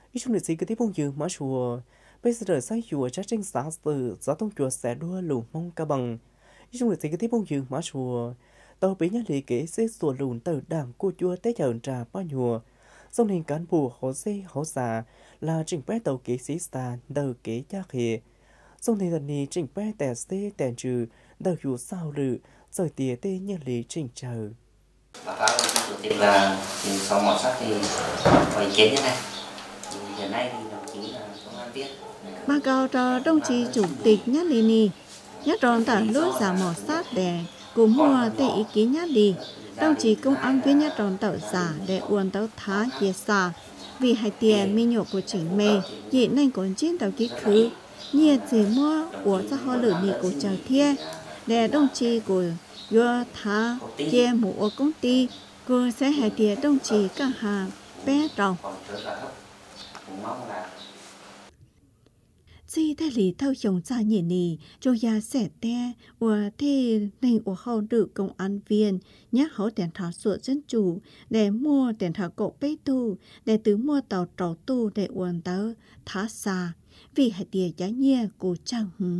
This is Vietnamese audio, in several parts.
ít chung lịch sử cái tiếp bông dường má chùa bây giờ sai chùa chắc tranh xã sự giá tông chùa sẽ đua lùn mong ca bằng ít chung lịch sử cái tiếp bông dường má chùa tàu bị nhát lì kế xế sủa lùn từ đảng của chùa tế chợn trà bao nhùa dòng hình cán bộ họ xây họ xà là trình bè tàu kế sĩ xa đầu kế cha khề dòng hình lần này trình bè tè xế tè trừ đầu dù sao lự rồi tìa tê nhát lì trình chờ báo cáo với chủ tịch là sau mỏ sắt thì có ý kiến như này. Hiện nay thì đồng chí là công an viên. Báo cáo cho đồng chí chủ tịch nhát lì nì, nhát tròn tả lúa giả mỏ sát để cùng mua tê ý kiến nhát lì. Đồng chí công an viên nhát tròn tàu giả để uốn tàu thá chia xa. Vì hai tiền mi nhổ của chính mê, dị nên còn chiến tàu ký khứ. Nhiệt gì mua của xã hội lửa nì của chờ thiê. Để đồng chí của do thá chia mũ công ty cô sẽ hãy tiền đồng chí các hàng bé trọng. Chỉ thay lý thâu chống ra nhỉ nì, cho ya sẽ te, và thì nên của họ được công an viên, nhắc họ tiền thảo sửa dân chủ, để mua tiền thảo cổ bê tu, để từ mua tàu trò tu để uốn tàu thả xa, vì hãy tiền giá nhẹ của trang hứng.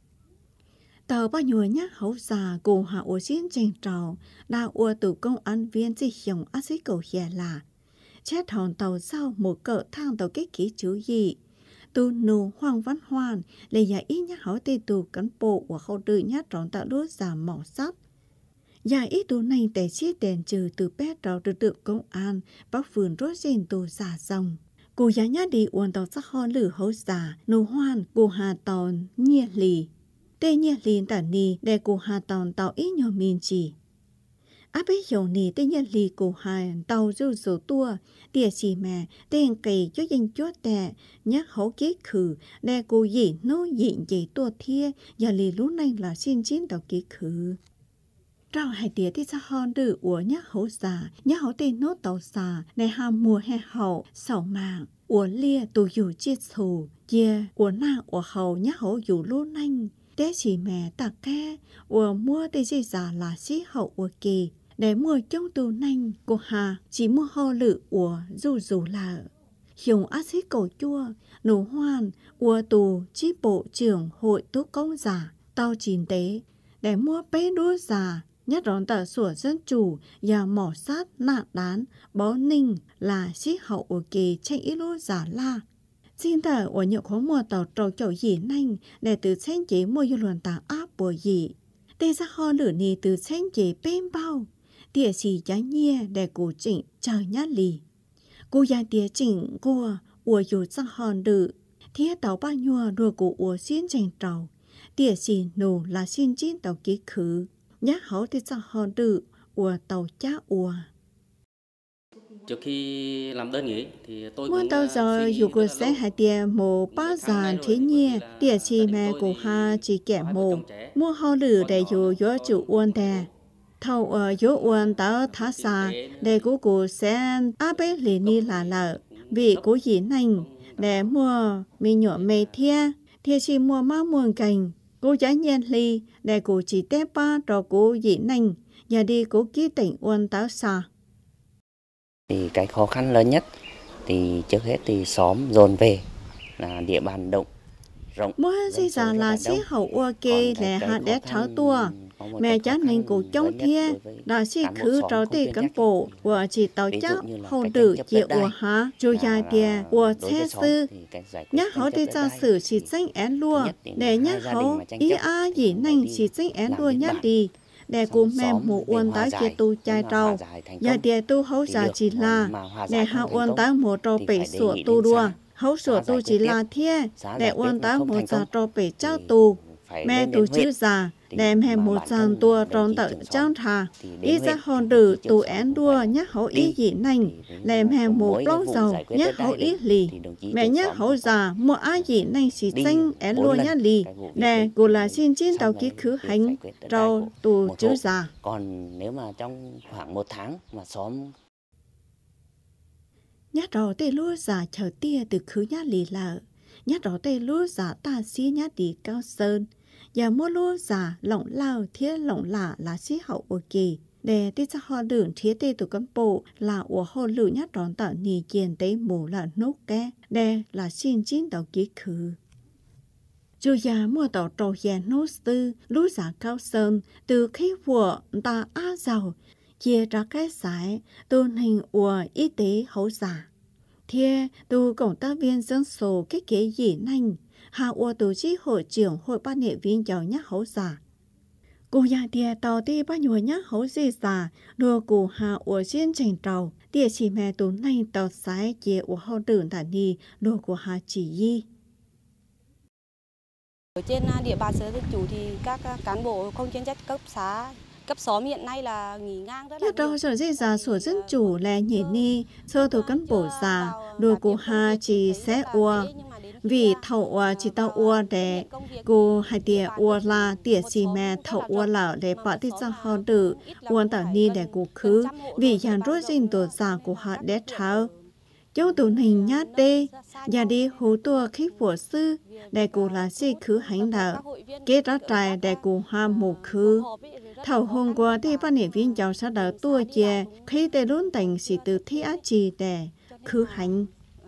Tàu bao nhiêu nhắc hậu già cùng hạ ổ xin tranh trào, đã ua tù công an viên chỉ dùng ác sĩ cầu hề là. Chết hòn tàu sau một cỡ thang tàu kết ký chú gì. Tu nụ Hoàng Văn Hoàn là giả ít nhắc hậu tê tù cán bộ của hậu tự nhắc tròn tạo đốt giả mỏ sắt. Giả ít tù này để chiếc đèn trừ từ bé trào từ tượng công an bác vườn rốt rên tù giả dòng. Cụ giả nhắc đi uốn tàu sắc hòn lử hậu giả, nụ hoan cụ hà tòn nhẹ lì. Tê nhẹ lì tả nì để cụ hà tòn tàu ít nhỏ miền chỉ. Áp ấy hiểu nì tê nhẹ lì cụ hà tàu dù dỗ tua, tìa chỉ mẹ tên cầy cho danh chốt tè, nhắc hấu kế khử, để cụ dĩ nô dịnh dĩ tua thia, và lì lúc này là xin chín tàu kế khử. Trao hai tía thì xa hòn đử ủa nhắc hấu giả, nhắc hấu tên nốt tàu giả, để hàm mùa hè hậu, sầu mạng, ủa lia tù dù chiết thù, dìa ủa nà ủa hậu nhắc hấu dù lúc nanh. Tế chỉ mẹ tạc ke, ủa mua tê dì giả là xí hậu ủa kỳ. Để mua trong tù nanh, cô hà chỉ mua ho lự ủa dù dù là. Hi용 ác xí cầu chua, nụ hoan, ủa tù chi bộ trưởng hội tố công giả, tao chín tế. Để mua bế đua giả, nhất đón tờ sủa dân chủ, và mỏ sát nạn đán, bó ninh là xí hậu ủa kỳ tranh ít lúa giả la. Xin thở ở nhậu khó mùa tàu trầu chậu dĩ nanh để từ sen chế mua vô luận tảng áp bùa dĩ. Tê ra ho lửa nì từ sen chế bên bao. Tìa xì giá nhia để cụ chỉnh chờ nhát lì. Cụ gia tìa chỉnh của ủa dù sang hòn đự. Thía tàu ba nhua đùa cụ ủa xin chành trầu. Tìa xì nụ là xin chín tàu ký khứ. Nhát hấu tìa sang hòn đự ủa tàu chá ủa. Trước khi làm đơn nghỉ thì tôi muốn tao giờ dù cô sẽ hãy tiền mồ ba giàn thế nhẹ tiền chi mẹ của ha chỉ kẻ mồ mua ho lử để dù gió chủ uốn tè thầu ở gió uốn tao thả xa để cô sẽ áp bế lì ni là lợ vì cô gì nành để mua mi nhỏ mê thia chi mua má muôn cành cô giá nhiên ly để cô chỉ tép ba cho cô gì nành nhà đi cô ký tỉnh uốn tao xa. Thì cái khó khăn lớn nhất thì trước hết thì xóm dồn về là địa bàn động rộng. Mua gì giả là xí hậu ua kê là hạt đét tháo tua. Mẹ cháu nên cụ chống thia là xí khứ trò tê cán bộ của chỉ tàu cháu hậu đử chịu ua há chú dài tìa ua xe sư. Nhắc hậu tê ra sử chỉ danh én lua để nhắc hậu ý á gì nành chỉ danh én lua nhắc đi. Để cùng mẹ mù uốn táo chia tu chai trâu, giờ địa tu hấu giả chỉ là để hạ uốn táo mù trâu bể sủa tu đua, hấu sủa tu chỉ là thia, để uốn táo mù giả trâu bể trao tu, mẹ tu chữ giả, để mẹ mù giàn tua tròn tự trao thà, ý ra hòn đử tu én đua nhắc hấu ý gì nành, để mẹ mù plong dầu nhắc hấu ý lì, mẹ nhắc hấu giả mua ai gì nành chỉ danh én lua nhắc lì, để cô là xin chín tàu ký khứ hành trâu tu chữ giả. Còn nếu mà trong khoảng 1 tháng mà xóm nhát đầu tê lúa giả chờ tia từ khứ nhát lì lợ, nhát đầu tê lúa giả ta xí nhát đi cao sơn, và mua lúa giả lỏng lao thiết lỏng lạ là xí hậu ở kỳ, để tiết ra họ đường thiết tê tụ cán bộ là của họ lử nhát đón tạo nì kiền tế mù là nốt kê để là xin chín đầu ký khứ. Dù già mua tàu trầu già nốt tư lũ giả cao sơn từ khi vừa ta á giàu chia ra cái giải tôn hình của y tế hậu giả. Thế từ công tác viên dân số cái kế gì nành hạ của tổ chức hội trưởng hội ban nghệ viên giàu nhắc hậu giả. Cô nhà địa tàu đi bao nhiêu nhắc hậu gì giả đưa cô hạ của chiến tranh trầu địa chỉ mẹ tù nành tàu sái chế của hậu đường thả đi đưa cô hạ chỉ y. Ở trên địa bàn xã Dân Chủ thì các cán bộ không chuyên trách cấp xã, cấp xóm hiện nay là nghỉ ngang rất là nhiều. Đâu sở dây giả sổ dân chủ là nhỉ ni, sơ thủ cán bộ giả, đồ của hà chỉ sẽ ua. Vì thầu ua chỉ tao ua để cô hai tia ua là tia xì mẹ thầu ua là để bỏ đi cho họ tự ua tạo ni để cô khứ. Vì dàn rối dinh tổ giả của họ để tháo. Châu tù hình nhát đê, nhà đi hú tua khí phổ sư, để cô là sĩ khứ hành đạo, kế đó trại để cô hoa mù khứ. Thảo hôm qua thì ban nghệ viên giáo xã đạo tua chè, khi để luôn thành sĩ từ thi á trì để khứ hành.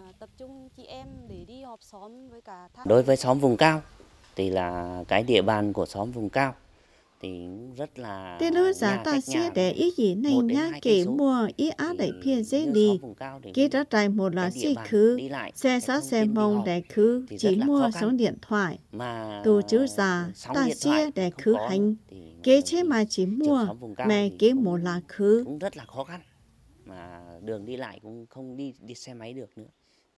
Đối với xóm vùng cao, thì là cái địa bàn của xóm vùng cao. Thì rất là tên lứa giá ta xe để ý gì này nhá kể mua ý á đẩy phía dễ đi kế đó trại một là xe khứ xe sát xe mông để khứ chỉ mua sóng điện thoại tù chữ già ta xe để khứ hành kế chế mà chỉ mua mẹ kế một là khứ cũng rất là khó khăn mà đường đi lại cũng không đi xe máy được nữa.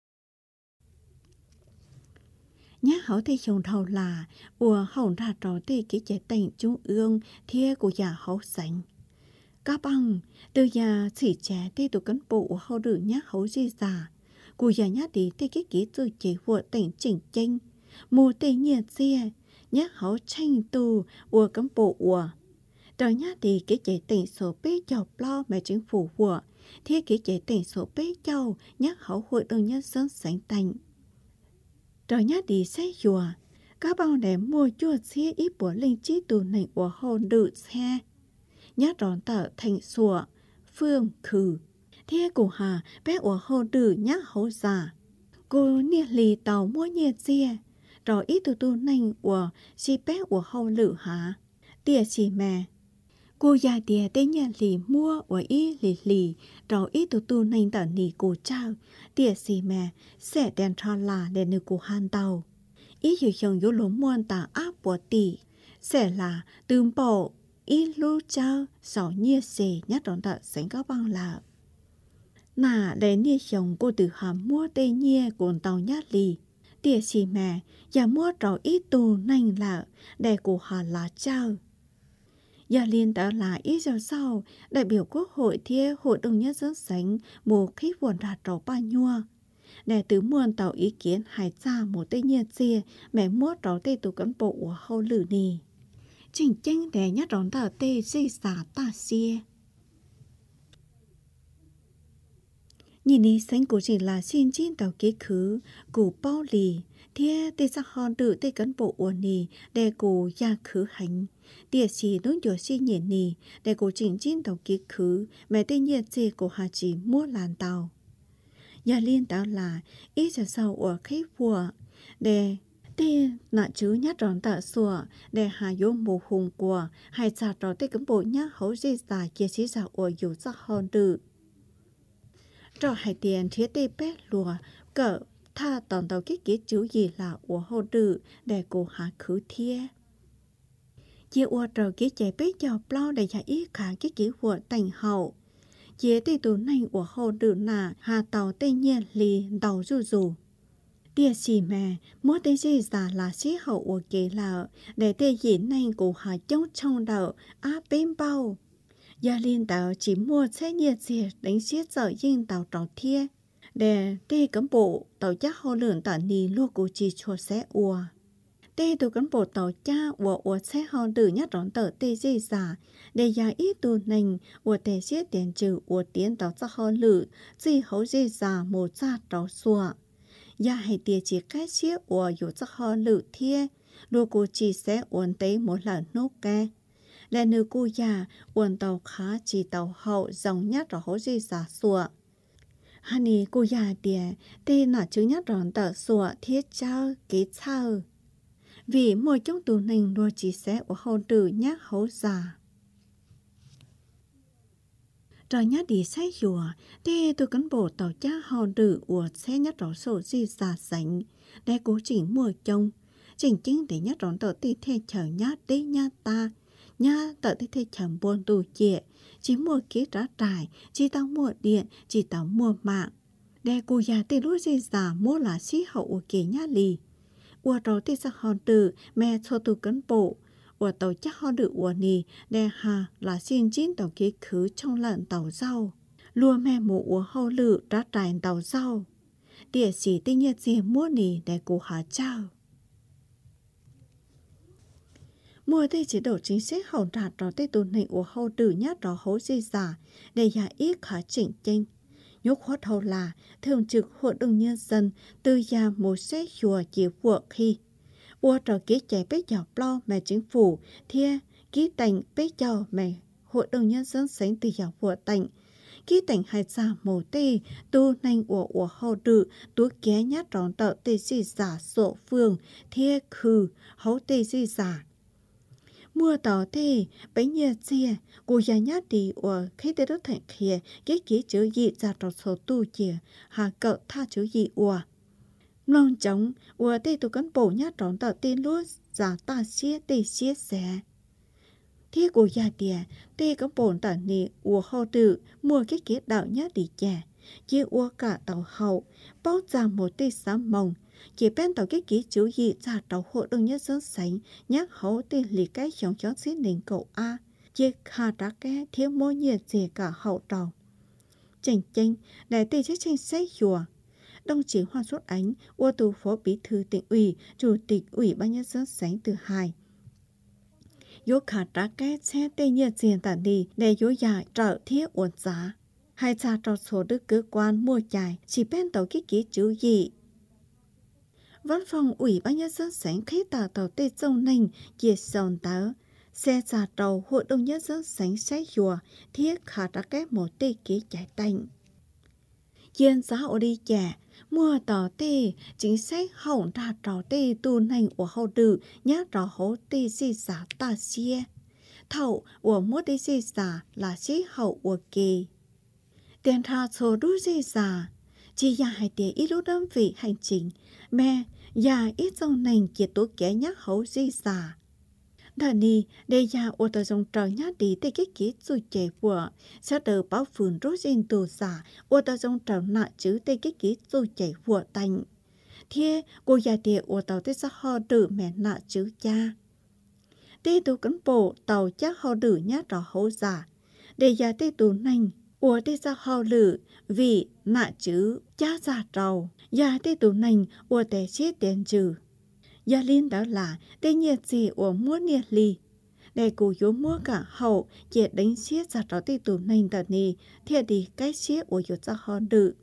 Nhá hậu thì chồng thầu là ủa hậu ra trò tê cái chế tỉnh trung ương thia của nhà hậu sánh. Các bằng từ nhà chỉ trẻ tê tụ cán bộ hậu được nhá hậu gì giả của nhà nhá đi tê cái ký từ chế của tỉnh chỉnh tranh mù tê nhiệt xe nhá hậu tranh tù ủa cán bộ ủa. Rồi nhá đi cái chế tỉnh số bế chọc lo mà chính phủ của thia cái chế tỉnh số bế châu nhá hậu hội đồng nhân dân sánh tành. Rồi nhá đi xe dùa, các bao để mua chua xe ít của linh trí tù này của hồn đự xe. Nhá đón tờ thành sủa, phương khử. Thế của hà bé của hồn đự nhá hậu giả. Cô niên lì tàu mua nhiệt xe, rồi ít tù này của si bé của hồn lự hả. Tìa xì mẹ. Cô già tìa tên nhà lì mua của ý lì, rồi ít tù này tờ nì cô trao. Tìa xì mẹ sẽ đèn trò là để nữ cô hàn tàu. Ý dù dòng dỗ lỗ muôn tà áp của tỷ. Sẽ là tương bộ, ý lưu trao, sỏ nhia xề nhát đón tờ sánh có bằng là. Nà để nia dòng cô từ hàm mua tê nhia của tàu nhát lì. Tìa xì mẹ và mua trò ít tù nành là để cô hàn là trao. Gia liên đã là ít giờ sau, đại biểu quốc hội thia hội đồng nhân dân sánh một khí buồn đạt trò ba nhua. Để từ muôn tàu ý kiến hải ra một tây nhiệt xe mẹ mua trò tây tù cán bộ của hậu lử nì. Trình tranh để nhát đón tàu tây dây xả ta xe. Nhìn đi sánh của chỉ là xin chín tàu kế khứ, của bao lì, thia tây ra hòn đự tây cán bộ của nì để của gia khứ hành. Địa chỉ đúng chỗ xin nhện nì để của chỉnh chín tàu kế khứ mẹ tây nhiệt xe của hà chỉ mua làn tàu. Nhà liên tao là ít giờ sau ở khách vua để tê nạ chứ nhát rõn tạ sủa để hà vô mù hùng của hai chặt rõ tê cấm bộ nhá hấu dì giả kia xí giả ở dù ra hòn đự. Rõ hai tiền thiết tê bét lùa cỡ tha tòn tàu kết kết chú gì là ở hòn đự để cô hà khứ thia. Chị ở trò kết chạy bét chào plau để giả ý khả kết kế vua thành hậu. Chế tê tù này của hồ đự nà hà tàu tê nhiên lì tàu dù dù. Tìa xì mẹ, mỗi tê dì giả là xí hậu của kế lợ, để tê dĩ này của hà chống trong đậu á bên bao. Gia liên tàu chỉ mua xe nhiệt diệt đánh xiết dở dinh tàu trò thia, để tê cấm bộ tàu chắc hồ lưỡng tả nì lua của chị chua xe ua. Tê tù cán bộ tàu cha của xe hò đử nhát đón tờ tê dây giả để giá ít tù nành của tê xiết tiền trừ của tiến tàu cho hò lử dì hấu dây giả một ra trò xua. Giá hay tìa chỉ cái xiết của dù cho hò lử thia lùa của chị sẽ uốn tế một lần nốt kê. là nữ cô già uốn tàu khá chỉ tàu hậu dòng nhát rồi hố gì giả sủa hắn đi cô già địa tên là chữ nhát ròn tờ sủa thiết trao kế trao vì mỗi trong tù nành đua chỉ sẽ của hậu tử nhát hấu giả rồi nhát đi say dùa tê tôi cán bộ tàu cha hậu tử của xe nhát rõ sổ gì giả sánh để cố chỉnh mua chồng chỉnh chính để nhát ròn tờ tì thê chờ nhát đi nhát ta nhá tờ tì thê chẳng buồn tù chệ chỉ mua kế trả trải chỉ tao mua điện chỉ tao mua mạng để cô già tê lúa gì giả mua là xí hậu của kế nhát lì ua trò tê sa hòn tử mẹ cho tù cán bộ ua tàu chắc hòn tử ua nì để hà là xin chín tàu kế khứ trong lợn tàu rau lùa mẹ mụ ua hậu lự trả trải tàu rau địa sĩ tê nhiệt gì mua nì để cô hà trao mua tê chỉ đổ chính sách hậu trả trò tê tù này ua hậu tử nhát trò hấu gì giả để giả ít khá chỉnh chênh nhúc hót hậu là thường trực hội đồng nhân dân từ nhà một xe chùa chỉ vợ khi ua trò kế chạy bế nhỏ lo mà chính phủ thia ký tành bế nhỏ mà hội đồng nhân dân sánh từ nhà vợ tành ký tành hai giả màu tê tu nành ua hậu tử tú ké nhát tròn tợ tê gì giả sổ phương thia khừ hấu tê gì giả mua tàu tê bấy nhiêu chia cô già nhát đi ở khi tê đó thành kia cái kỹ chữ gì ra trò số tu chia hà cậu tha chữ gì ở long trống ở tê tụ cán bộ nhát tròn tàu tê lúa giả ta xía tê xía xẻ thế cô già tiề tê cán bộ tàu nị ở hậu tự mua cái kỹ đạo nhát đi chè chia ở cả tàu hậu bao ra một tê sáng mồng chỉ bên tàu cái kỹ chữ gì ra tàu hội đồng nhân dân sánh nhắc hậu tên lì cái chọn chọn xí nền cậu a chỉ khá trả cái thiếu mối nhiệt gì cả hậu tàu chành chanh để tê chết tranh sách chùa đồng chí Hoa Xuất Ánh ô tù phó bí thư tỉnh ủy chủ tịch ủy ban nhân dân sánh từ hai yếu khá trả cái xe tê nhiệt gì tả đi để yếu dài trợ thiết uốn giá hai cha trò số đức cơ quan mua chạy chỉ bên tàu cái kỹ chữ gì văn phòng ủy ban nhân dân sánh khi tàu tê sông nành chia sòn táo xe giả tàu hội đồng nhân dân sánh sách chùa thiết khá trả cái một tê ký chạy tành yên giá ở đi trẻ mua tàu tê chính sách hỏng ra tàu tê tu nành của hậu tử nhát tàu hậu tê gì giả ta xia thậu của mua tê gì giả là xí hậu của kỳ tiền thà số đu gì giả chỉ là hai tiền ít lúc đơn vị hành chính mẹ già ít trong nành chỉ tố kẻ nhắc hậu gì giả đợt này để già ô tô dòng trời nhát đi tới cái kỹ dù trẻ vừa sau đó báo phường rốt in tù giả ô tô dòng trời nạ chứ tới cái kỹ dù trẻ vừa tành thế cô già tiệt ô tô tới sao họ đử mẹ nạ chứ cha tê tù cán bộ tàu chắc họ đử nhát rõ hậu giả để già tê tù nành ủa tê sao họ lử vì nạ chứ cha giả trầu già tê tù nành ủa tê chết tiền trừ gia linh đó là tê nhiệt gì ủa mua nhiệt lì để cô yếu mua cả hậu chỉ đánh xiết giả trò tê tù nành tờ nì thiệt đi cái xiết ủa yếu ra họ đử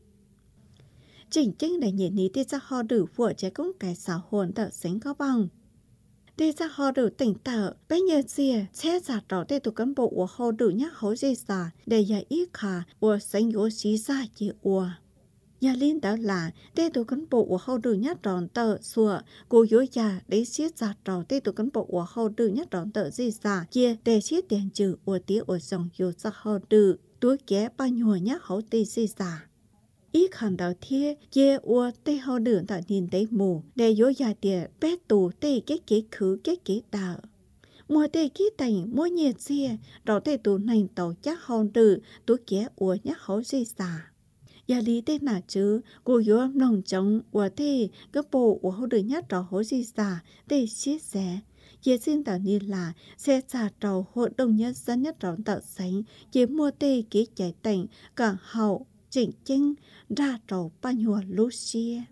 chỉnh chính để nhìn ní tê ra họ đử vợ trẻ cũng cái xảo hồn tờ sánh có bằng tê ra họ đử tỉnh tờ bé nhiệt gì xe giả trò tê tù cán bộ ủa họ đử nhắc hấu dây giả để giả ít khả ủa sánh yếu xí ra chỉ ủa nhà linh đó là tê tù cán bộ của hậu đử nhát tròn tờ sủa cô yếu già để xiết giả trò tê tù cán bộ của hậu đử nhát tròn tờ gì giả chia để xiết tiền trừ ủa tía ủa dòng yếu ra hậu đử túi ké ba nhùa nhát hậu tê gì giả ý khẳng đạo thiê chia ủa tê hậu đử tạo nhìn tế mù để yếu già tía bé tù tê cái kế khứ cái kế tạo mua tê ký tành mua nhiệt xìa đó tê tù nành tàu chắc hậu đử túi ké ủa nhát hậu gì giả gia lý tên là chứ cô yếu lòng chống của thế các bộ của hậu đời nhát trò hối gì giả để xiết xé chế xin tạo như là xe trả trò hội đồng nhân dân nhất trò tạo sánh chế mua tê ký chạy tành cả hậu chỉnh chinh ra trò ba nhùa lú xia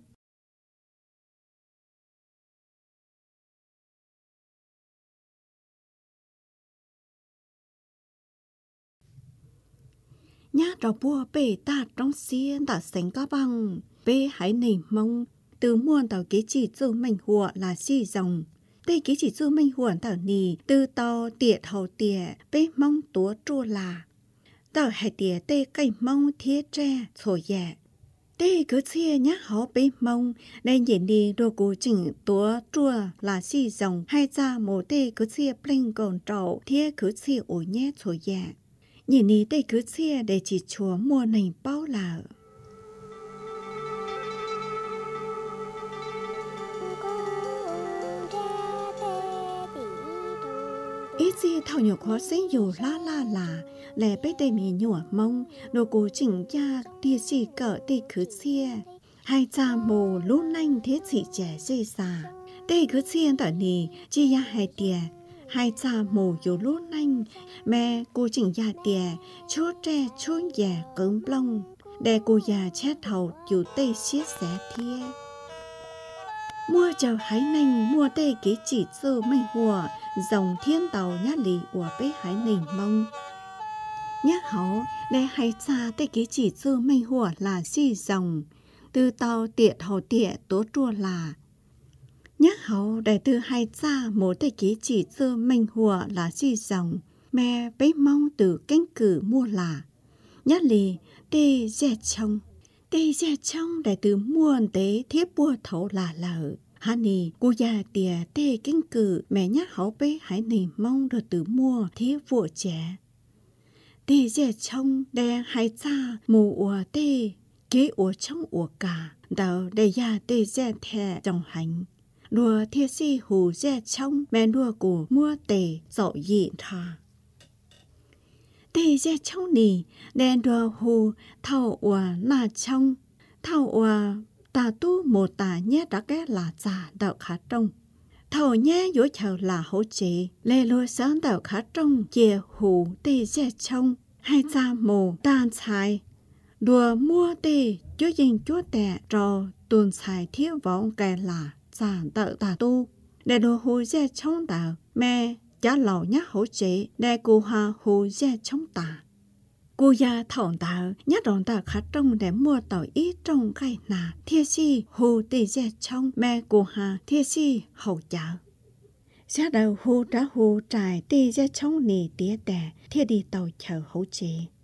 nhá trò bùa bể ta trong xiên ta sánh cá bằng bê hãy nảy mông từ muôn tàu kế chỉ dù mảnh hùa là xì dòng tê ký chỉ du minh huẩn tàu nì từ tàu tiệt hậu tiệt bê mong túa chua là tàu hải tiệt tê cây mong thiết tre thổi dạ tê cứ chia nhá họ bê mong nên nhìn đi đồ cụ chỉnh túa chua là xì dòng hay ra một tê cứ chia bling gòn trầu thiết cứ chia ổ nhé thổi dạ nhìn đi tê cứ chia để chỉ chúa mua nành bao là ít gì thảo nhiều khó sinh dù la lẽ bé tê mì nhủa mông đồ cố chỉnh cha tia gì cỡ tê cứ chia hai cha mồ lú nanh thiết chỉ trẻ dây xà tê cứ chia tở nì chi ya hai tia hai cha mồ dù lú nanh mẹ cô chỉnh ya tia chốt tre chốt già cứng plong để cô già chết thầu dù tê xiết xé thia mua chờ hái nành mua tê kế chỉ dư mây hùa dòng thiên tàu nhá lì của bế hái nành mông nhá hấu để hái cha tê kế chỉ dư mây hùa là xì dòng từ tàu tiệt hậu tiệt tố chua là nhá hấu để từ hai cha một tê kế chỉ dư mây hùa là xì dòng mẹ bế mong từ cánh cử mua là nhá lì tê dè trong để từ muôn tế thiết bua thấu là lợ hắn nì cô già tìa tê kinh cử mẹ nhát hấu bế hãy nì mong được từ mua thiết vụ trẻ tê dè trong đè hai cha mù ủa tê kế ủa trong ủa cả đào để già tê dè thè trong hành đùa thiết si hù dè trong mẹ đùa của mua tê dậu dị thà tê dè trong nì đèn đùa hù thảo ủa nà trong thảo ủa ta tu một tà nhé đã cái là già đạo khá trong thảo nhé dối chào là hỗ chế lê lôi sáng đạo khá trong chìa hù tê dè trong hai cha mồ tan xài đùa mua tê chúa dình chúa tẻ trò tuần xài thiếu võng cái là già đạo ta tu để đồ hù dè trong đạo mẹ giá lầu nhá hỗ chế để cô hà hù dè trong ta cô già thỏng tạo nhát đòn tạo khá trong để mua tàu ít trong cái nà thiết si hù tì dè trong mẹ cô hà thiết si hậu chảo giá đầu hù trả hù trải tì dè trong nì tía đẻ thiết đi tàu chờ hỗ chế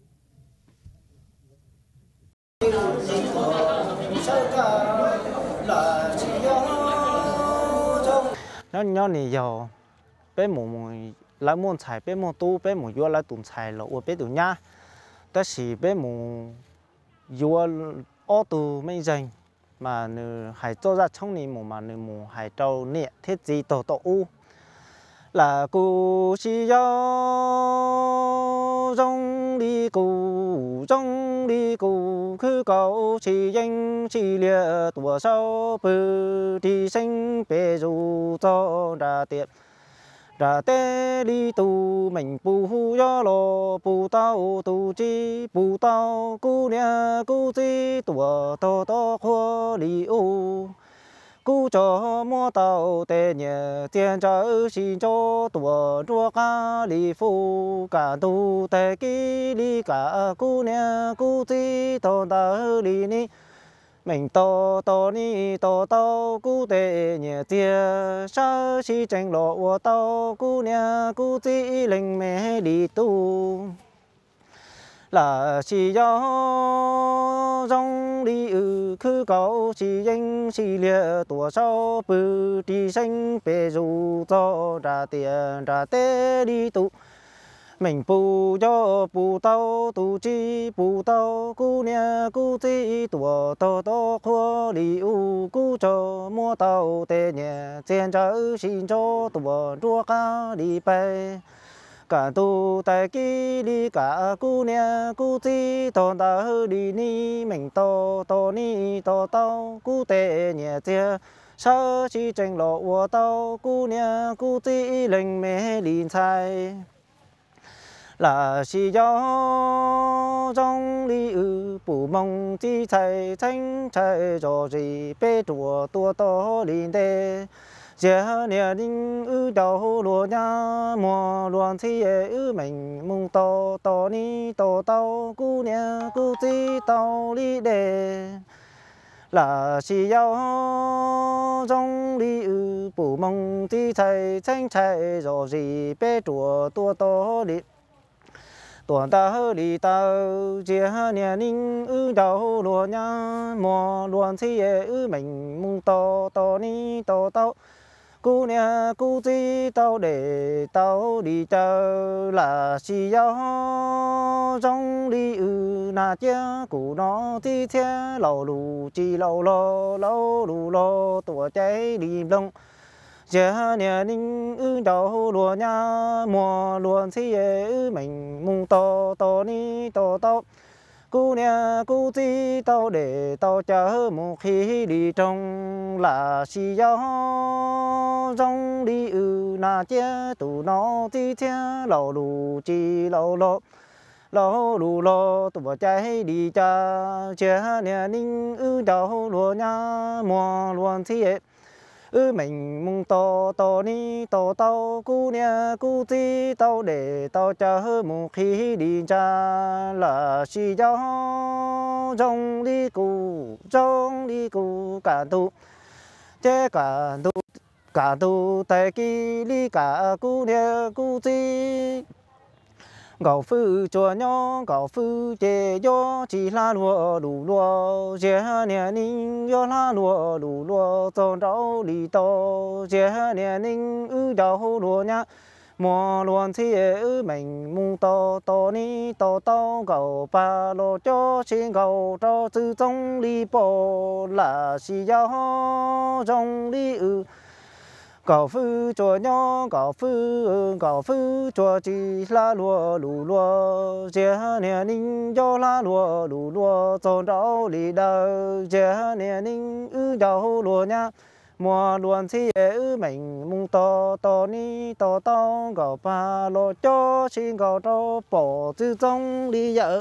nó nì dầu bé mù lá muôn xài bé mù tu bé mù vua lá tụm xài lộ bé tụm nhá ta chỉ bé mù vua ô tô mấy dành mà nửa hải cho ra trong này mà nửa mù hải trâu nè thiết gì tổ u là cô chỉ do trong đi cô cứ cầu chỉ danh chỉ lìa tuổi sau bự đi sinh bé dù cho ra tiệm ra tê đi tu mình bù gió lò bù tao tu chi bù tao cu nè cu chi tua to khoa đi u cu cho mua tao tê nhẹ tiền trả xin cho tua chua cá đi phu cả tu tê kí đi cả cu nè cu chi to ta đi ni mình to ni to tao cú tê nhẹ tia sa chi tranh lộ của tao cú nè cú chỉ linh mẹ đi tu là chỉ do trong đi cứ cầu chỉ danh chỉ lìa tuổi sau bự đi sinh bề dù cho ra tiền ra tê đi tu mình bù cho bù tao tu chi bù tao cú nè cú chi tua to khoa đi u cú cho mua tao tê nhẹ tiền trả xin cho tua chua cá đi bay cả tu tại kí đi cả cú nè cú chi to ta đi ni mình to ni to tao cú tê nhẹ tiền sa chi tranh lộ của tao cú nè cú chi linh mẹ liền sai là chỉ do trong đi bù mong chỉ chạy tranh chạy cho gì bé chùa tua to liền đê giờ nè đinh đầu lúa nhá mùa luồng thì mình mong to ni to tao cú nè cú chỉ tao đi đê là xì yêu trong đi ư bù mông tí chạy tranh chạy rồi gì bé chùa tua to đi tuần ta hơi đi tàu chia nhà ninh ư đầu lúa nhá mùa luồn thì ư mình mung to to ni to tao cú nhà cú gì tao để tao đi chơi là xì yêu trong đi ư na chia cú nó thì theo lâu lù chỉ lâu lù lo tuổi cháy đi đông chia nhà ninh ư đầu lúa nhá mùa luồn thì ư mình mung to to ni to tao cú nhà cú gì tao để tao chờ một khi đi trong là xì yêu trong đi ư na chia tụ nó thì theo lâu lù chỉ lâu lù lo tụ cháy đi cha chia nhà ninh ư đầu lúa nhá mùa luồn thì mình mung to to ni to tao cú nhà cú gì tao để tao chờ một khi đi cha là xì yêu trong đi cú cả tu chế cả tu tại kỳ đi cả cú nhà cú gì gạo phư chùa nhỏ gạo phư chế gió chỉ la lúa đủ lúa chế nhà ninh gió la lúa đủ lúa tròn rau đi to chế nhà ninh ư đầu lúa nhá mùa luồn thì ư mình mung to to ni to tao gạo ba lô cho xin gạo cho từ trong đi bộ là xì yêu trong đi ư gạo phư chùa nhỏ gạo phư chùa chỉ la lúa đủ lúa chế nhà ninh gió la lúa đủ lúa tròn rau đi đầu chế nhà ninh ư đầu lúa nhá mùa luồn thì ư mình mung to to ni to tao gạo ba lô cho xin gạo cho bỏ từ trong đi vợ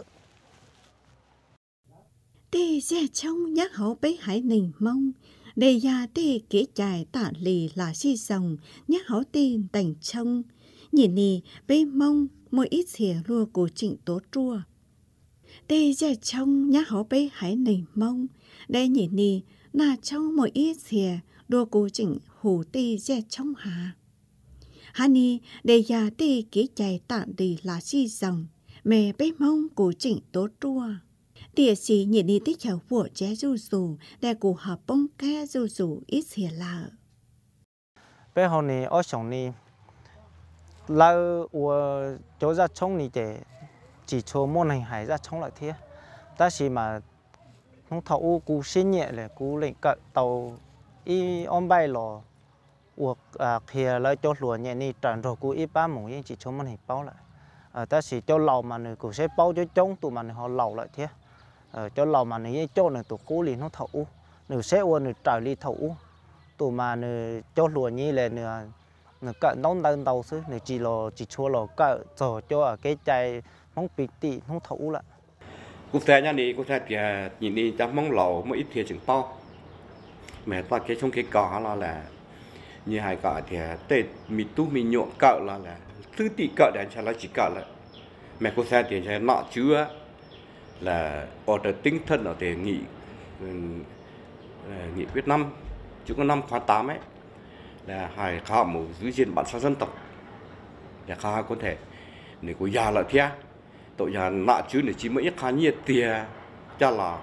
tê xe trong nhắc hậu bế hải nình mông đề gia tê kế trải tạ lì là si sòng nhắc hậu tên tành trong nhìn nì bế mông mỗi ít xìa lùa của trịnh tố trua tê xe trong nhắc hậu bế hải nình mông đề nhìn nì na trong mỗi ít xìa đua của trịnh hủ tê xe trong hà hà nì đề gia tê kế trải tạ lì là si sòng mẹ bế mông của trịnh tố trua địa sĩ nhìn đi tích chào của trẻ du sù để cụ hợp bông ca du sù ít xìa lạ bé hôm nay ở trong này là chỗ ra trong này để chỉ cho môn này hải ra trong lại thế ta chỉ mà không thấu cú xin nhẹ là cú lệnh cận tàu y on bay lò kia lại cho lúa nhẹ này tràn rồi cú y ba mùng chỉ cho môn này bao lại ta chỉ cho lầu mà người cú sẽ bao cho trống tụi mình họ lầu lại thế cho lầu mà này cho này tụi cố liền nó thấu nửa xe uốn nửa trời đi thấu tụi mà nửa cho lúa như là nửa cận nón đơn đầu xứ nửa chỉ chua lò cỡ rồi cho ở cái chai móng bịt tị nó thấu lại cụ thể nha đi cụ thể thì nhìn đi cho móng lầu mới ít thiệt chừng bao mẹ ta cái trong cái cỏ là như hai cỏ thì tết mì tu mì nhộn cỡ là thứ tị cỡ để cho nó chỉ cỡ lại mẹ cụ thể thì sẽ nọ chứa là ở đời tinh thần ở thể nghị quyết năm chứ có năm khóa 8 ấy là hải khảo một giữ gìn bản sắc dân tộc để khá có thể nếu có già lại thế tội già nạ chứ để chỉ mới khá nhiệt tiền cho là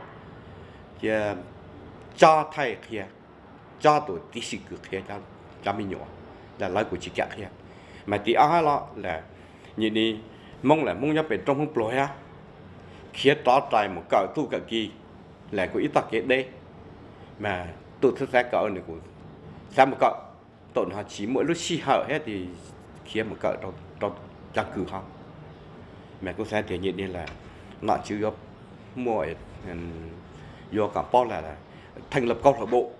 cha thầy kia cha tuổi tí sĩ cực kia cha mình nhỏ là lời của chị cả kia mà tí ai là nhìn đi mong là mong nhớ bên trong không bồi ha khi đó tại một cậu tu cả kỳ là có ít tắc cái đây mà tôi thích sẽ cậu này cũng sao một cậu tổn họ chỉ mỗi lúc xì hở hết thì khi một cậu trong trang cử không mẹ cũng sẽ thể hiện như là nọ chứ có mua do cả bao là thành lập câu lạc bộ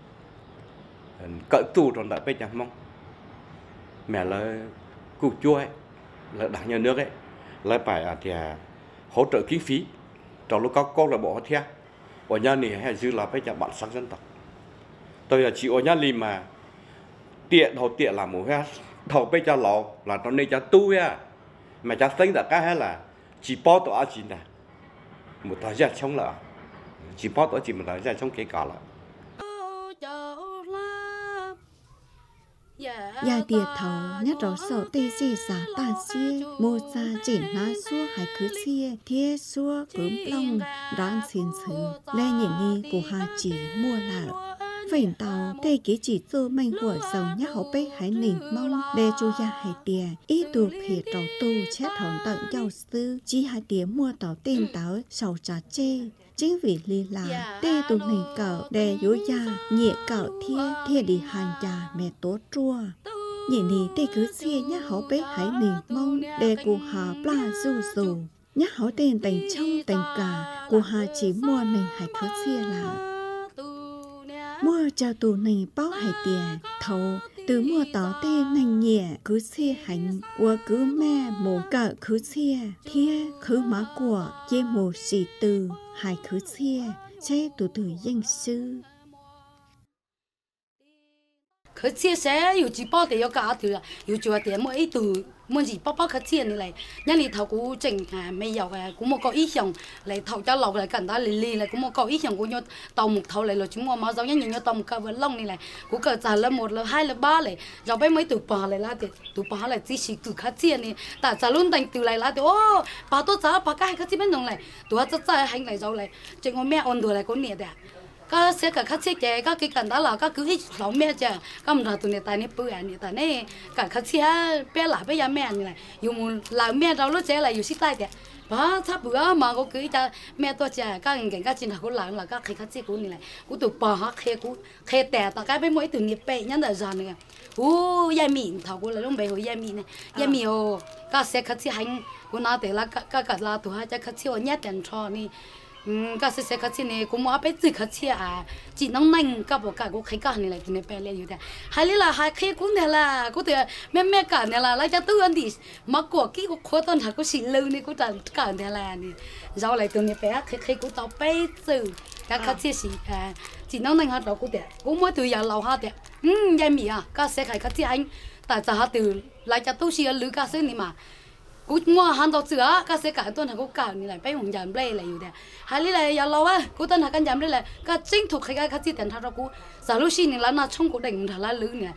cậu tu trong đại bên nhà mong mẹ là cụ chúa ấy là đảng nhà nước ấy lại phải thì hỗ trợ kinh phí trong lúc các câu lạc bộ theo ở nhà này hay dư là phải trả bản sắc dân tộc tôi là chị ở nhà li mà tiện làm một cái đầu bây giờ là trong này cho tôi à mà cho sinh ra cái là chỉ bao tổ chỉ là một thời gian chống là chỉ bao tuổi chỉ mình lại ra trong cái cả là gia tiệt thầu nhất rõ sợ tê xì xả ta xia mô xa chỉ ná xua hay cứ xia thia xua cướm long đón xin sự lê nhìn ni của hà chỉ mua là phèn tàu tê ký chỉ tư mình của dầu nhá hậu bê hãy nỉnh mong để chú gia hải tìa ý tù phê trầu tu chết hồn tận giàu sư chỉ hai tìa mua tàu tên táo sầu trà chê chính vì lý là tê tù nỉnh cậu để dối gia nhẹ cậu thia đi hàng trà mẹ tố chua nhị nì tê cứ xia nhá hậu bê hãy nỉnh mong để cụ hà pla du dù nhá hậu tên tình trong tình cả cụ hà chỉ mua nỉnh hải cứ xia là mua cho tù này bao hải tiền thầu từ mua tỏ tê nành nhẹ cứ xe hành của cứ mẹ mổ cỡ cứ xe thia cứ má của dê mổ xì từ hải cứ xe chế tù từ danh sư cứ xe sẽอยู่chỉ bao để có cả thứ làอยู่chùa tiền mỗi ít từ muốn gì bao cái tiền này nhân thì thầu cũng chỉnh mấy giàu cũng một có ý xong lại thầu cho lộc lại cần ta lì lại cũng một có ý xong cũng nhớ tàu một thầu lại rồi chúng mua máu giống như nhớ tàu một cái vườn lông này lại cũng cỡ trả là 1 là 2 là 3 lại rồi bây mấy tụ bò lại là tụ bò lại chỉ cứ cái tiền này ta trả luôn thành tụ lại là ô bà tôi trả bà cái tiền bên trong này tụ cho trả hành lại rồi lại chỉ có mẹ ôn đùa lại cũng nhẹ đấy các sẽ cả các chiếc cái các cái cần đó là các cứ ít lão mẹ chứ các mình là tụi này tài này bự này tài này cả các chiếc bé lại bây giờ mẹ này dùng là mẹ đâu lúc trẻ là dùng xích tay đấy bà tháp bữa mà có cứ cho mẹ tôi chứ các người các chuyện nào cũng làm là các cái chiếc của này cũng tụi bà họ khe tè ta cái bên mỗi tụi nghiệp bể nhắn đời giòn này gia mìn thảo của là lúc bể hồi gia mìn này gia mìn hồ các sẽ các chiếc hành của nó để là các là tụi hai cho các chiếc nhát đèn cho này các sẽ các chuyện này cũng mua bé tự các chuyện chỉ nông nành các bộ cả cũng khai cả này lại tụi này bé lênอยู่đấy hay là hay khai cũng này là cũng từ mẹ cả này là lại cho tư anh đi mà của cái cũng khó tuần hả cũng xịn lư này cũng toàn cả này là này rau lại tụi này bé khai cũng tao bé tự các chuyện gì chỉ nông nành hả đó cũng đấy cũng mỗi từ giờ lâu hả đấy vậy mi các sẽ khai các chuyện anh tại sao hả từ lại cho tôi xịn lư các sự này mà cú mua hàng đầu sữa các sẽ cả tuần hàng cú cả như này bây giờ giảm play làอยู่đấy hay là giờ lâu á cú tuần hàng cái giảm đây là cái chính thuộc cái gì tiền thao cú giờ lúc xin là nó trong cú đỉnh thằng lá lư nè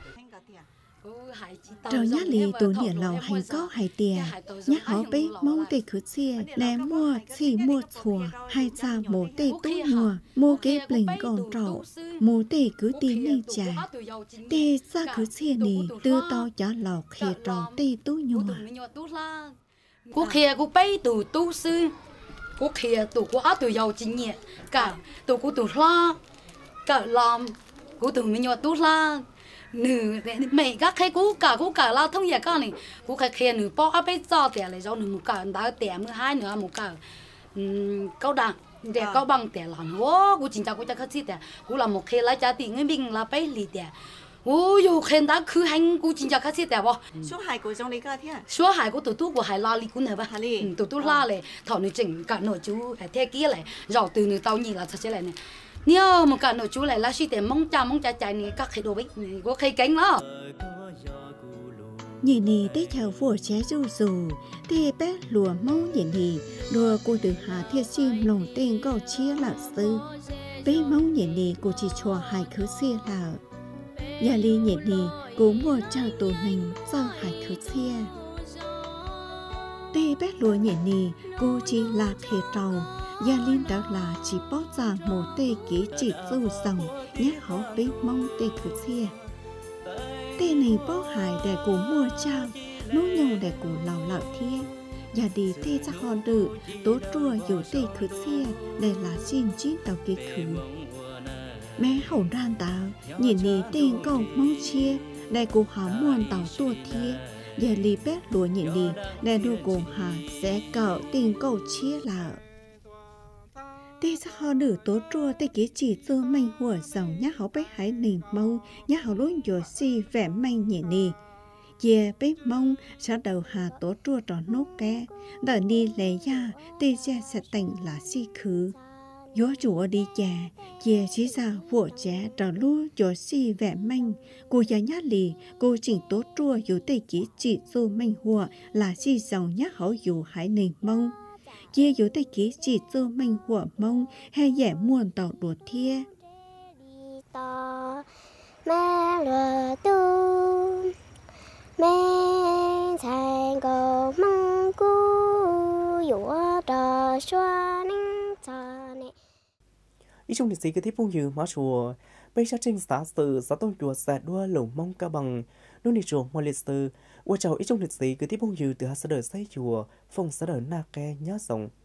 trâu nhát lì tù địa lầu hành có hay tiền nhát họ bé mong tê khứ xe nè mua xì mua chùa hay ra mổ tê tú mua cái bình còn trậu mua tê cứ tiền nên trả tê ra khứ xe nì đưa to trả lầu khề trầu tê tú nhùa cú khề cú bé tù tú sư cú khề tù cú áo tù giàu chính nhẹ cả tù cú tù la cả làm cú tù mình nhọ tú la nửa mày các cái cú cả là thông nhà con này cú cái kia nửa bao áp ấy cho tiền lại cho nửa một cả đã tiền mới 2 nửa một cả cao đẳng để cao bằng tiền làm ô cú chính xác cú chắc hết tiền cú làm một kia lại trả tiền người mình là phải lì tiền ôi yo khen đã cứ hành cú chính xác hết tiền bao số hải của trong đấy cơ thế số hải của tụi của hải la li cú này ba tụi la này thảo này chỉnh cả nội chú thế kia này rồi từ nửa tàu nhỉ là thật sẽ này nếu một cả nội chú lại là suy tiền mong cha chạy này các cái đồ bích có cái cánh đó nhìn nì tết chào vua chế du dù tê bé lùa mong nhìn nì lùa cô từ hà thiết xin lồng tên câu chia lạc sư bé mong nhìn nì cô chỉ chùa hải khứ xia là nhà ly nhìn nì cô mua chào tổ mình do hải khứ xia tê bé lùa nhìn nì cô chỉ là thể trầu gia linh đó là chỉ bóp ra một tê ký chỉ du dòng nhé họ bé mong tê khứ xia tê này bóp hải để cô mua trao nô nhau để cô lào thiê nhà đi tê chắc họ được tố trua dù tê khứ xia để là xin chín tàu ký khứ mẹ hậu ran tàu nhìn nì tên câu mong chia để cô họ muôn tàu tua thiê giờ lì bét lúa nhìn đi để đồ cô hà sẽ cạo tên câu chia là tê chắc họ được tố trua tê ký chỉ tư manh hùa dòng nhá họ bé hãy nình mông nhá họ luôn dồ si vẻ manh nhẹ nì về bé mông sau đầu hà tố trua trò nốt ké đợi đi lệ ya tê cha sẽ thành là si khứ gió chúa đi chè về chỉ ra vụ trẻ trò lúa dồ si vẻ manh cô già nhát lì cô chỉnh tố trua dù tê ký chỉ tư manh hùa là si dòng nhá họ dù hãy nình mông chia yếu tay ký chỉ cho mình hỏa mông hay dẻ muôn tàu đùa thia mẹ lừa tu mẹ thành cầu mong cu dũa trò xoa ninh trò nè ý chung lịch sử cái tiếp phong như má chùa bây giờ trên xã sự xã tôn chùa xã đua lồng mông ca bằng nô nị chùa mua lịch sử qua chào ý chung lịch sử cái tiếp phong như từ hà xã đời xây chùa phong xã đời na ke nhớ sống